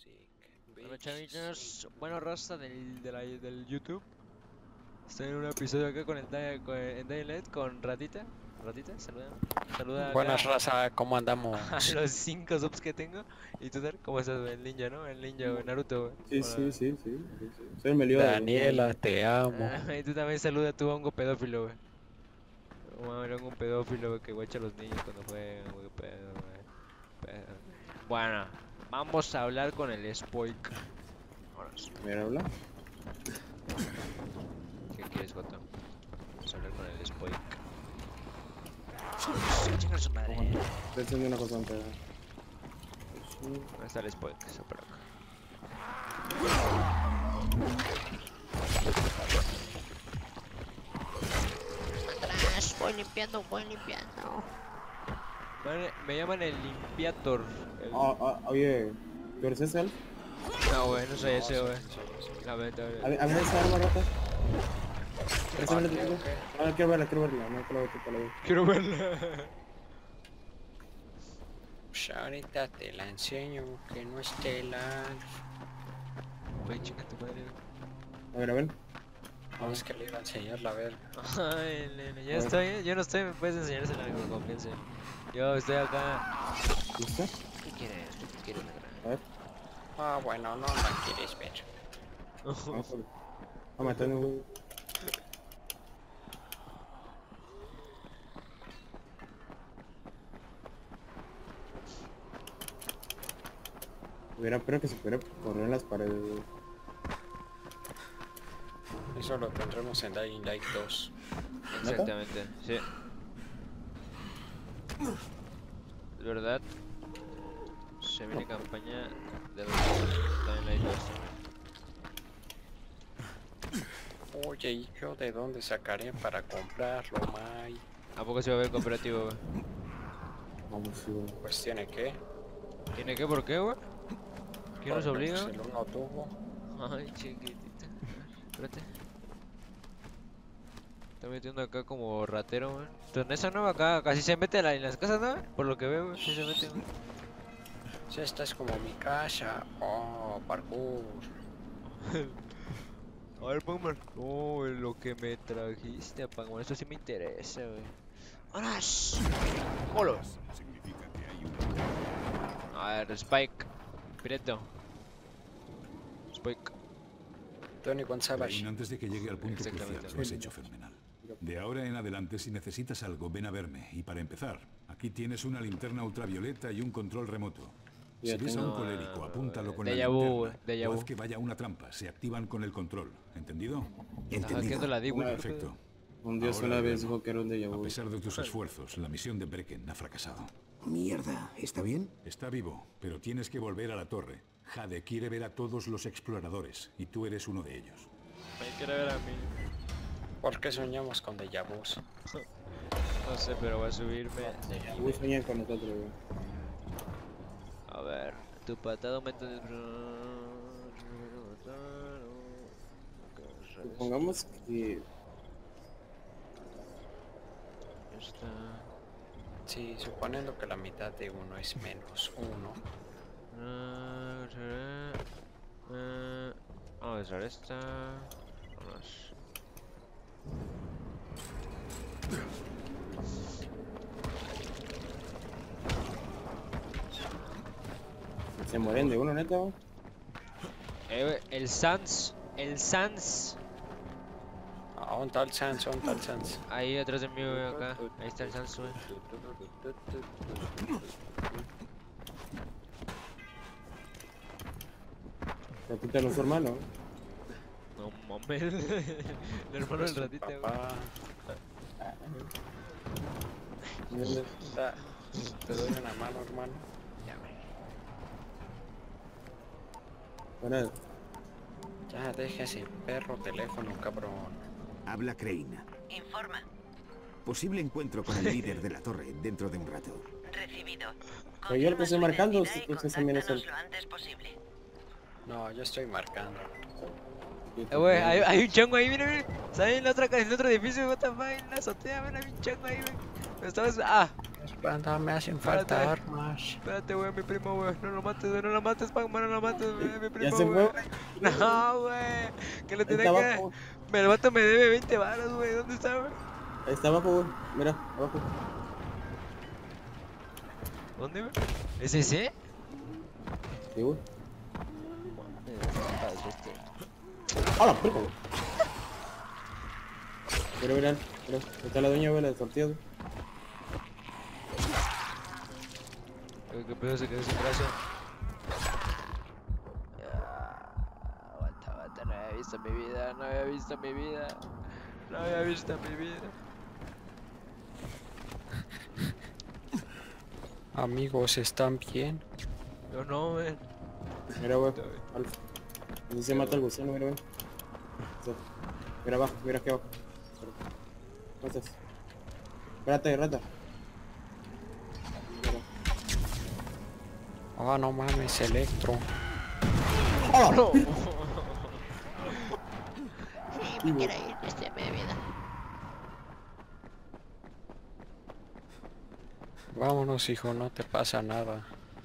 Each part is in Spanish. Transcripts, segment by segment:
Bueno, chavitos, bueno, raza del YouTube. Estoy en un episodio acá con en Daylight con Ratita. Ratita, saluda. Saluda Buenas acá raza, ¿cómo a andamos? los 5 subs que tengo. ¿Y tú, Dar? ¿Cómo estás, güey? El ninja, ¿no? El ninja, güey, Naruto, güey. Sí, sí, Hola. sí, sí, sí, sí. Soy el Meliodas, güey. Daniela, te amo. Y tú también saluda a tu hongo pedófilo, güey. Un hongo pedófilo, güey, que guacha a los niños cuando juegan, güey, qué pedo, güey. Pedo. Bueno, vamos a hablar con el Spoik. Ahora sí. Mira, habla. ¿Qué quieres, Joto? Vamos a hablar con el Spoik. Chinga su madre. Estoy haciendo una cosa antes. ¿Dónde está el Spoik? Eso por acá. Atrás, voy limpiando, voy limpiando. Me llaman el Limpiator. Oye, ¿tú eres ese, Alf? No, güey, no soy ese, güey. Lamentable. A ver esa arma rata. Préstame la tuya. No, quiero verla, no te la voy a ver. Quiero verla. Pues ahorita te la enseño, que no esté la... Güey, chinga tu madre. A ver. No, es que le iba a enseñar la verga. Ay, nene, ya estoy, yo no estoy, me puedes enseñársela con confianza. Yo estoy acá. ¿Listo? ¿Qué quieres? ¿Qué quieres, negra? A ver. Ah, bueno, no la quieres ver. Vamos a ver. A matarme, güey. Espero que se pudiera correr en las paredes, güey. Eso lo tendremos en Dying Light 2. Exactamente, sí. Es verdad. Se viene campaña de también la isla. Oye, ¿y yo de dónde sacaré para comprarlo, May? ¿A poco se va a ver cooperativo, güey? Vamos, sí, güey. Pues tiene que. ¿Tiene qué? ¿Por qué, güey? ¿Quién nos Porque, obliga? pues, el uno tuvo. Ay, chiquitita. Espérate. Está metiendo acá como ratero, güey. Entonces esa nueva acá casi se mete en las casas, ¿no? Por lo que veo, güey. Sí se mete, güey. Si esta es como mi casa. Oh, parkour. A ver, Pangman. Oh, lo que me trajiste, Pangman. Esto sí me interesa, güey. ¡Horas! ¡Holo! A ver, Spike. Pireto. Spike. Tony González. Rain, antes de que llegue al punto Exactamente. crucial, lo has hecho fenomenal. De ahora en adelante, si necesitas algo, ven a verme. Y para empezar, aquí tienes una linterna ultravioleta y un control remoto. Ya Si ves a un tengo- colérico, apúntalo con la Déjà vu, linterna. déjà O vu. haz que vaya a una trampa. Se activan con el control. ¿Entendido? Está hackeando la D, güey. Perfecto. Un dios Ahora una vez veamos. dijo que era un déjà A vu. pesar de tus esfuerzos, la misión de Brecken ha fracasado. Mierda, ¿está bien? Está vivo, pero tienes que volver a la torre. Jade quiere ver a todos los exploradores, y tú eres uno de ellos. Me quiere ver a mí. ¿Por qué soñamos con déjà vus? No sé, pero voy a subirme. Uy, sueñan con nosotros, güey. A ver, tu patada aumenta de... Supongamos que... Está... Sí, suponiendo que la mitad de uno es menos uno. Vamos a usar esta. Vamos. Se mueren de uno, neta, güey. El Sans. El Sans. Ah, un tal Sans, un tal Sans. Ahí atrás de mí, güey, acá. Ahí está el Sans, güey. Ratita no es su hermano. No mames. El hermano del ratita, güey. Papá, Güey. te doy una mano, hermano. Bueno, Ya deja ese perro teléfono, cabrón. Habla Crane. Informa. Posible encuentro con el líder de la torre dentro de un rato. Recibido. Pero yo lo que estoy marcando, Confirma su si identidad y usted también es el... contáctanos lo antes posible. No, yo estoy marcando. Güey, hay un chango ahí, mira, mira. Está ahí en la otra, en el otro edificio, what the fuck, en la azotea, ven, hay un chango ahí, güey. Estabas. Ah, Banda, me hacen falta Espérate. armas. espérate, güey, mi primo, güey. No lo mates, güey. No lo mates, Pac-Man, no lo mates, güey. Mi primo, Ya se fue, güey. No, güey. Que le Ahí tiene está que. abajo. El vato me debe 20 varos, güey. ¿Dónde está, güey? Ahí está abajo, güey. Mira, abajo. ¿Dónde, güey? ¿Es ese? Sí, güey. Este. ¡Hala, pico! Mira, mira, mira. Ahí está la dueña, güey, la de tortillas, güey. ¿Qué pedo se quedó sin brazo? Aguanta, aguanta, no había visto mi vida, no había visto mi vida. No había visto mi vida. Amigos, ¿están bien? Yo no, güey. Mira, güey. Está bien. Alfa. Así se mata el gusano, mira, güey. Sí. Mira abajo, mira aquí abajo. ¿Cómo estás? Espérate, rata. Mira. Ah, no mames, Electro. No. Sí, me quiero ir, este me vida. Vámonos, hijo, no te pasa nada.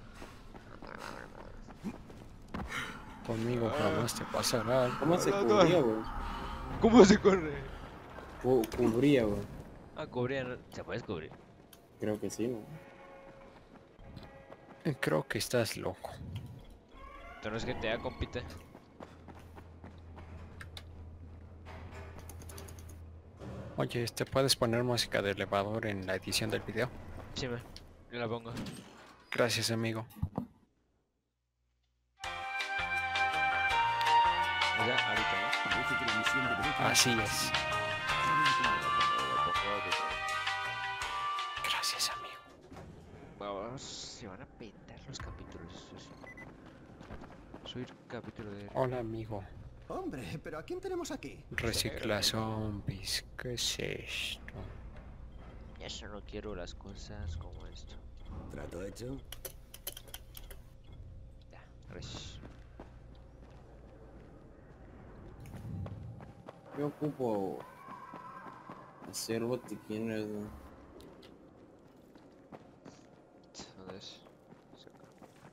Conmigo jamás te pasará algo. ¿Cómo se No, no. cubría, güey? ¿Cómo se corre? Cubría, güey. Ah, cubrir, ¿no? ¿Se puede cubrir? Creo que sí, ¿no? Creo que estás loco. Tú no es que te da compite. Oye, ¿te puedes poner música de elevador en la edición del video? Sí, me. Yo la pongo. Gracias, amigo. O sea, ahorita, ¿no? Parece que la misión debería Así es. La pongo ahorita. Gracias, amigo. Vamos, se van a pintar los capítulos. Eso sí. Soy capítulo de. Hola, amigo. Hombre, pero ¿a quién tenemos aquí? Recicla zombies. ¿Qué es esto? Ya solo quiero las cosas como esto. ¿Trato hecho? Ya, gracias. Yo ocupo hacer botiquines, güey. ¿Dónde es? Es acá.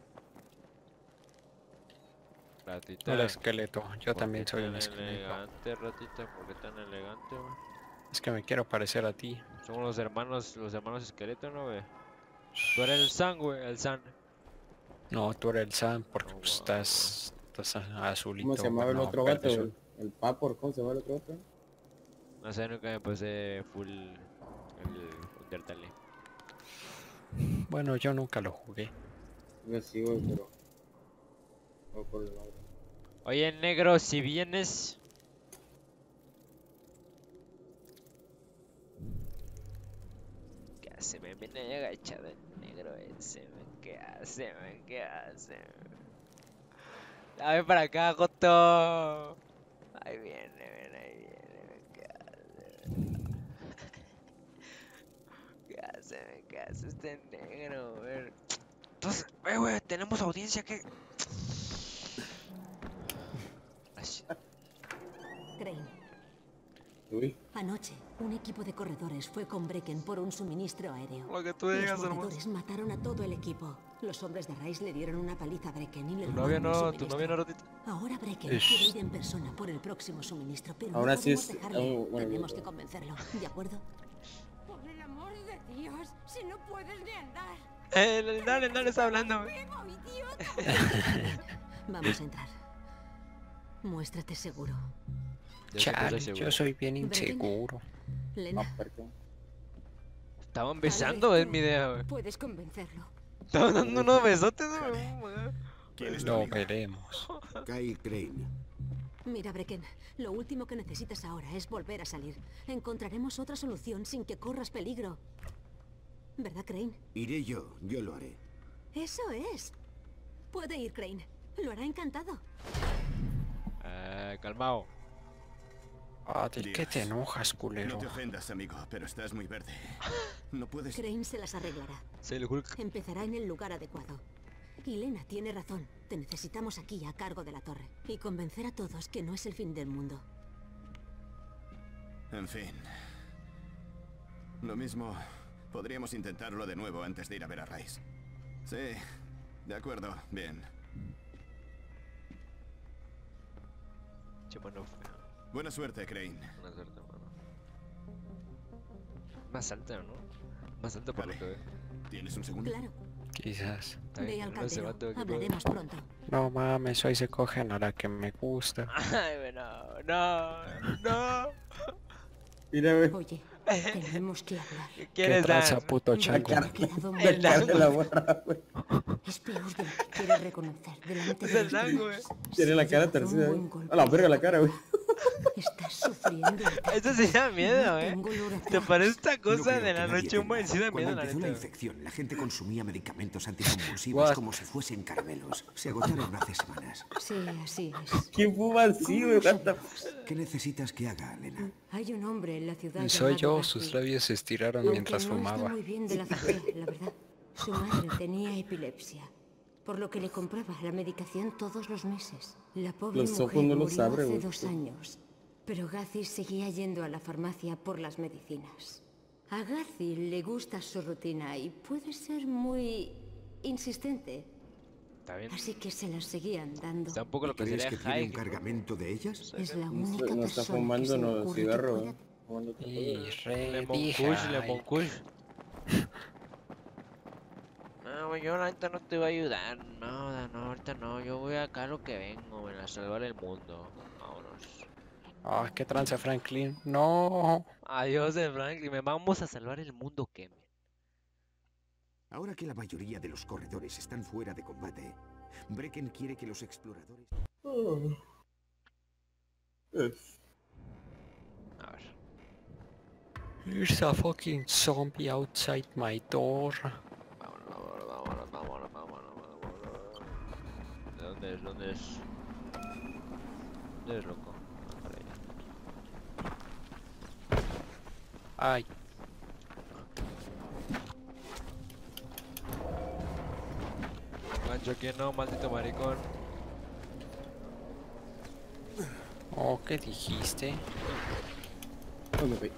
Ratita. Hola, esqueleto. Yo ¿por también qué soy tan un esqueleto. elegante, ratita, ¿por qué tan elegante, güey? Es que me quiero parecer a ti. Somos los hermanos esqueleto, ¿no, güey? Tú eres el San, güey, el San. No, tú eres el Sam porque Oh, pues, wow. estás azulito. ¿Cómo se llamaba el no, otro verde gato, azul. güey? El Papor, ¿cómo se llama el otro gato? No sé, nunca me pasé full el Undertale. Bueno, yo nunca lo jugué. Yo sí, güey, pero... No por el nombre. Oye, negro, si vienes... ¿Qué hace? Me viene agachado el negro ese, men. ¿Qué hace, men? ¿Qué hace? Dame para acá, Joto. Ahí viene, men, ahí viene, men. ¿Qué hace? ¿Qué hace, men? ¿Qué hace este negro, men? Entonces, güey, tenemos audiencia que... Crane, Uy, anoche un equipo de corredores fue con Brecken por un suministro aéreo. Lo que tú Los digas, hermano. corredores mataron a todo el equipo. Los hombres de Rice le dieron una paliza a Brecken y le Tu novia robaron el no, tu novia no, suministro. ratita. Ahora Brecken quiere ir en persona por el próximo suministro, pero Ahora no sí podemos es- dejarle. bueno, Tenemos bueno. que convencerlo, ¿de acuerdo? Por el amor de Dios, si no puedes ni andar. El Dale está hablando. ¡Vivo, idiota! Vamos a entrar. Muéstrate seguro. Chale, yo soy bien Brecken. inseguro. no, Lena, perdón. Estaban Tal besando, vez es tú mi idea, güey. Puedes convencerlo. Estaban dando unos besotes, güey. ¿Quién es tu Lo amigo? veremos. Kyle Crane. mira, Brecken, lo último que necesitas ahora es volver a salir. Encontraremos otra solución sin que corras peligro. ¿Verdad, Crane? Iré yo lo haré. Eso es. Puede ir, Crane. Lo hará encantado. Calmao. Ah, ¿de qué te Dios. enojas, culero? No te ofendas, amigo, pero estás muy verde. No puedes... Crane se las arreglará. Soy el Hulk. Empezará en el lugar adecuado. Y Lena tiene razón. Te necesitamos aquí a cargo de la torre. Y convencer a todos que no es el fin del mundo. En fin. Lo mismo Podríamos intentarlo de nuevo antes de ir a ver a Rice. Sí, de acuerdo, bien. Che, mano fea. Buena suerte, Crane. Buena suerte, mano. Más alta, ¿no? Más alta por Vale. lo que veo. ¿Tienes un segundo? Claro. Quizás. Está Ve bien, al no se va caldero. todo el equipo. Hablaremos pronto. No mames, hoy se cogen a la que me gusta. Ay, bueno, no. Mira, güey. Oye, tenemos que hablar. ¿Qué ¿Qué quieres traza, dar? puto La chango? cara, Me ha quedado muy El la cara de dango. la borra, güey. Es peor de lo que quiere reconocer delante Es de el los dango, demás. Tiene la Se cara llevó un torcida, buen güey. golpe. A la verga la cara, güey. Estás sufriendo. Esto sí da miedo, No ¿eh? tengo olor a ¿Te atrás. parece esta No cosa creo de la que nadie noche humana? tenga. Sí da Cuando miedo, la empezó la neta. infección, la gente consumía medicamentos anticonvulsivos What? como si fuesen caramelos. Se agotaron hace semanas. Sí, así es. ¿Quién fuma así, güey? What ¿Qué necesitas que haga, Elena? Hay un hombre en la ciudad. Soy yo, llamado sus Gatsby. labios se estiraron Aunque mientras no está fumaba. muy bien de la fe, la verdad. Su madre tenía epilepsia, por lo que le compraba la medicación todos los meses. La pobre Los mujer ojos no los murió abre, hace güey. 2 años, pero Gazi seguía yendo a la farmacia por las medicinas. A Gazi le gusta su rutina y puede ser muy insistente, Está bien. así que se las seguían dando. Está un poco lo que ¿Crees sería que tiene un High. cargamento de ellas? Es la No única está- no está persona que fumando se me no ocurre cigarro, que güey. pueda... Fumando otra cosa, Y güey. re Lemon dije, Kush, ay, Lemon Kush. No, güey, yo la neta no te voy a ayudar. No, ahorita no. Yo voy acá a lo que vengo, güey, a salvar el mundo. Vámonos. Ah, qué trance, Franklin. No. Adiós, Franklin. Me vamos a salvar el mundo, ¿qué? Ahora que la mayoría de los corredores están fuera de combate, Brecken quiere que los exploradores... A ver. There's a fucking zombie outside my door. Vámonos. ¿De dónde es? ¿Dónde es? ¿Dónde es, loco? Ah, para allá. Ay, Gancho, ¿quién no? Maldito maricón. oh, ¿qué dijiste? ¿Dónde, güey?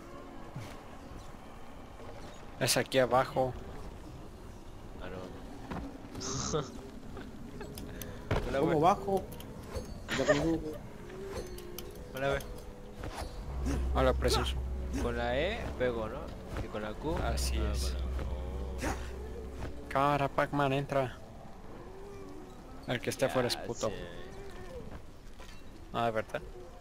Es aquí abajo. Ah, no. Hola, ¿Cómo güey. bajo? Ya conmigo, güey. Hola, güey. Hola, precioso. Con la E pego, ¿no? Y con la Q. Así ah, es. con la- Cara, Pac-Man, entra. El que esté afuera es Ya puto. sé. Ah, de verdad.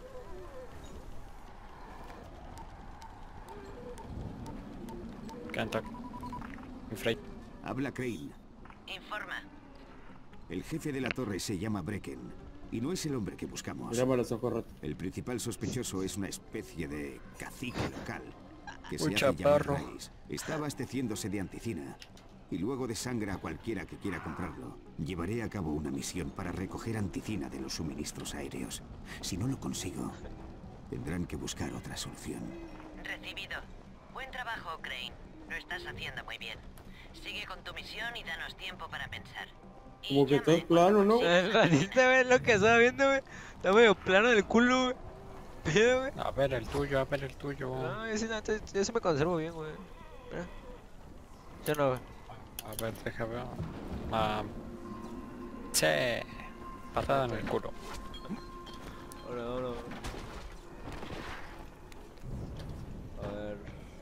Canta. Inflate. Habla Crane. Informa. El jefe de la torre se llama Brecken. Y no es el hombre que buscamos. Mírame los ojos rotos. El principal sospechoso es una especie de cacique local que se Un hace llamar chaparro. Rice. Está abasteciéndose de anticina y luego desangra a cualquiera que quiera comprarlo. Llevaré a cabo una misión para recoger anticina de los suministros aéreos. Si no lo consigo, tendrán que buscar otra solución. Recibido. Buen trabajo, Crane. Lo estás haciendo muy bien. Sigue con tu misión y danos tiempo para pensar. Y Como que llama todo en plano, cuanto ¿no? consigas. El ranista, güey, lo que estaba viendo, güey. Está medio plano del culo, güey. Pero, güey. A ver el tuyo, a ver el tuyo. No, yo sí, no, yo sí me conservo bien, güey. Mira. Yo no, güey. A ver, deja ver. Sí. Patada en el culo. Hola. A ver.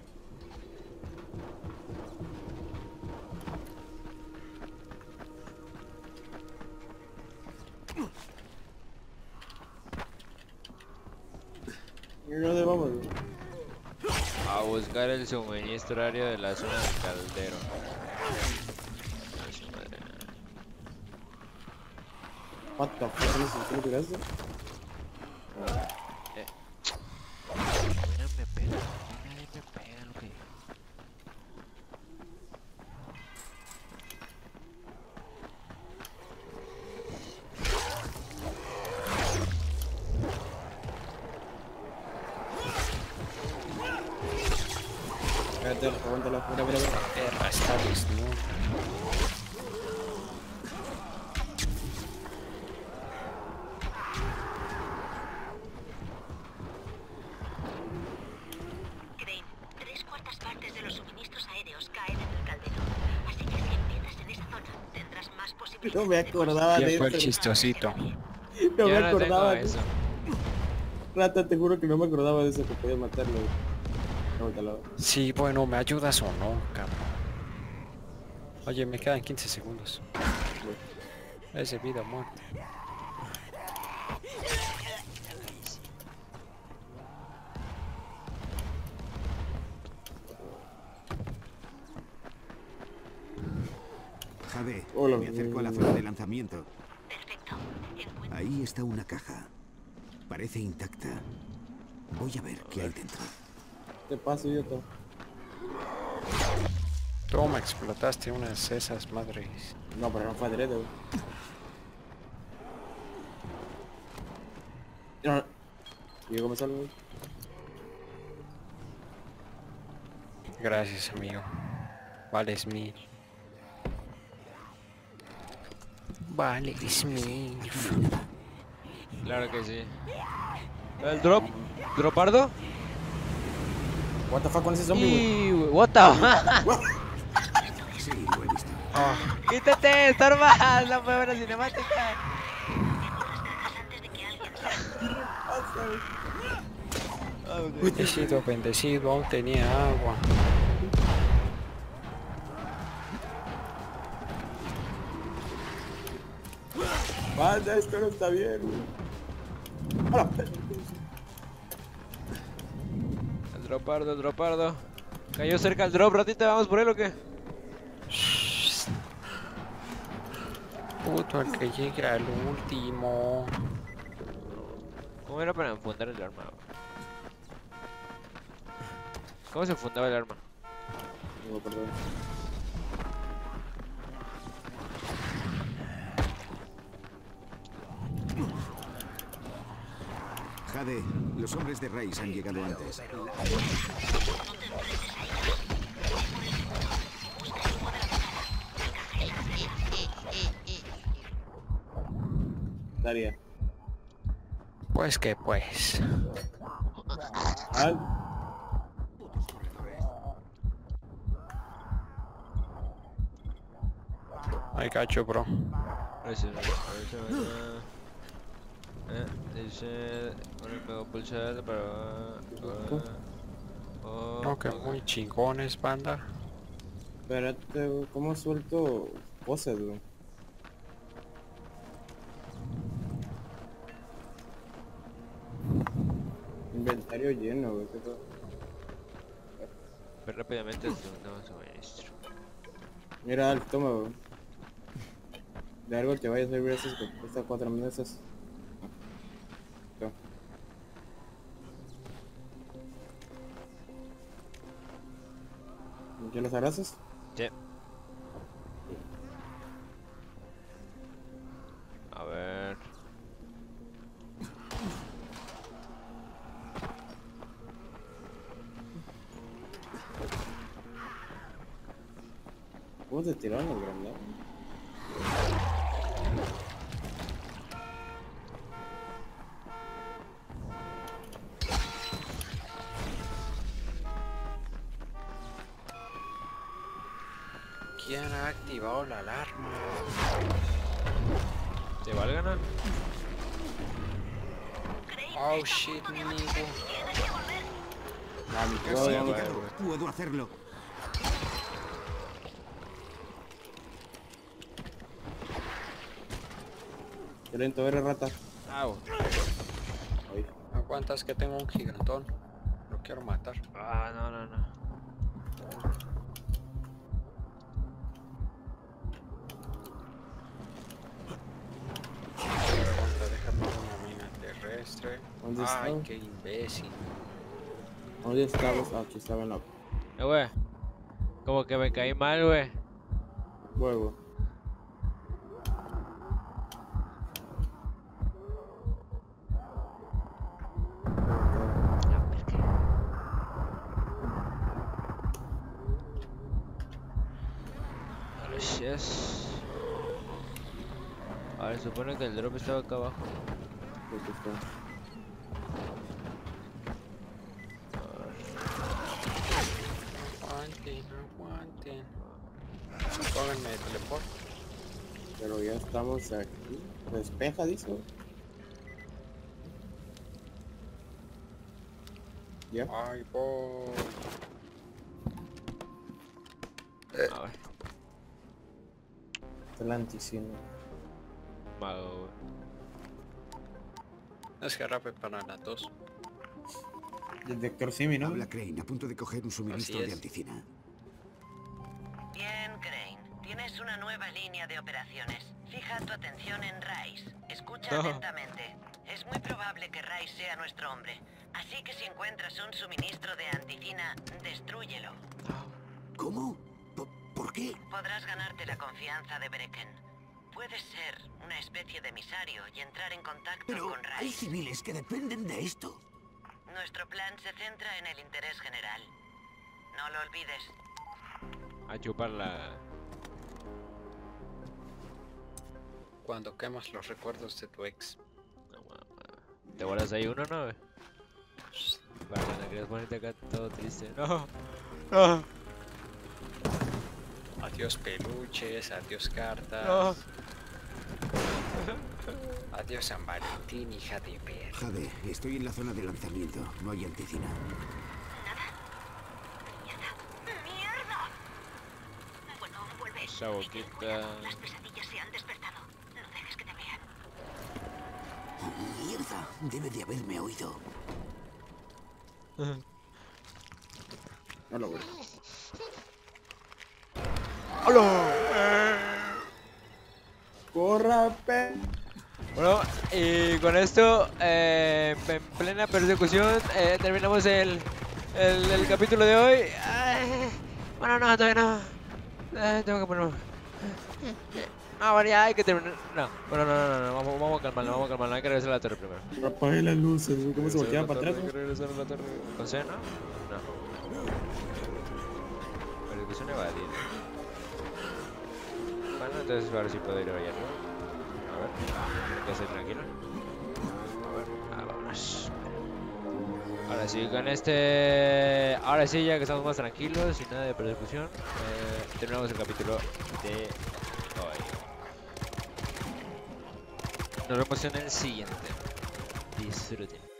¿Y dónde vamos, güey? A buscar el suministro horario de la zona del caldero. A su madre. What the fuck, ¿no sé qué le tiraste? No me pega, nadie me pega lo que digo. Espérate, aguántala, mira. Perra está desnuda. Crane, 3/4 partes de los suministros aéreos caen No me acordaba ¿Quién de fue el eso. chistosito? No Yo me no tengo acordaba de eso. eso. Rata, te juro que no me acordaba de eso, que podías matarlo. Ahorita lo... Sí, bueno, ¿me ayudas o no, cabrón? Oye, me quedan 15 segundos. Es de vida o muerte. Jade, Hola. me acerco a la zona de lanzamiento. Perfecto. Ahí está una caja. Parece intacta. Voy a ver qué hay dentro. Te paso, idiota. Toma, explotaste unas de esas madres. No, pero no fue adrede, güey. No. ¿Y yo cómo salgo, güey? Gracias, amigo. Vales 1000. Vales 1000. Claro que sí. ¿El drop? ¿Dropardo? What the fuck con ese zombie, güey. Y... What the Sí, lo he visto. ¡Quítate! ¡Estorba! ¡La fue una cinemática! Bendecido, bendecido, aún tenía agua. Banda, esto no está bien, güey. ¡Hola! El dropardo. Cayó cerca el drop, ratita, ¿vamos por él o qué? Puto, el que llegue al último. ¿Cómo era para enfundar el arma? ¿Cómo se enfundaba el arma? No, perdón. Jade, los hombres de Rice han llegado antes. Daria. Pues que pues. Ah, I got you, bro. Dice... Un nuevo pulsar para... No, que muy chingones, banda. espérate, güey. ¿Cómo suelto cosas, güey? Inventario lleno, güey. ¿Qué pedo? Ver rápidamente el segundo suministro. Mira, Alf, toma, güey. De algo te vaya a servir esas, güey. Estas 4 mesas. Toma. ¿Ya los abrazas? Sí. A ver... ¿Cómo te tiraron los grandes? ¿Quién ha activado la alarma? ¿Te va a ganar? Oh shit, amigo. Puedo hacerlo. Qué lento eres, rata. Au. Ahí. Aguantas que tengo un gigantón. Lo quiero matar. Ah, no, no, no. Aguanta, déjame una mina terrestre. ¿Dónde Ay, está? qué imbécil. ¿Dónde estabas? Ah, aquí estaba en la Güey. Como que me caí mal, güey. huevo. Yes. A ver, supone que el drop estaba acá abajo. Aquí está. Aguanten, aguanten. Pónganme teleport. Pero ya estamos aquí. Despeja, dice. Ya. Ay, voy. A ver, Está la anticina. mago, güey. Es jarabe para la tos. Detector Simi, ¿no? Habla Crane, a punto de coger un suministro Así de es. anticina. Bien, Crane. Tienes una nueva línea de operaciones. Fija tu atención en Rice. Escucha No. atentamente. Es muy probable que Rice sea nuestro hombre. Así que si encuentras un suministro de anticina, destrúyelo. ¿Cómo? ¿Por qué? Podrás ganarte la confianza de Brecken. Puedes ser una especie de emisario y entrar en contacto Pero con hay Rice. civiles que dependen de esto. Nuestro plan se centra en el interés general. No lo olvides. A chuparla. Cuando quemas los recuerdos de tu ex. No, mames. ¿Te guardas ahí uno, no? Para cuando quieras ponerte acá todo triste. No. No. Adiós peluches, adiós cartas. No. Adiós San Valentín, hija de perra. Jade, estoy en la zona de lanzamiento. No hay anticina. ¡Mierda! Bueno, vuelve. Esa boquita. Las pesadillas se han despertado. No dejes que te vean. ¡Mierda! Debe de haberme oído. No lo veo. ¡Corra, pe! Bueno, y con esto, en plena persecución, terminamos el capítulo de hoy. Ay, bueno, no, todavía no. Tengo que ponerlo. No, bueno, ya hay que terminar. No, bueno, no, vamos a calmarlo, hay que regresar a la torre primero. Apague las luces, güey. ¿Cómo se volteaba para atrás? Hay que regresar a la torre. ¿Con C, no? No. Persecución evadida. Bueno, entonces ahora sí puedo ir allá, ¿no? A ver, ya estoy tranquilo. A ver, vámonos. Ahora sí, con este... Ahora sí, ya que estamos más tranquilos, sin nada de persecución, terminamos el capítulo de hoy. Nos vemos en el siguiente. Disfruten.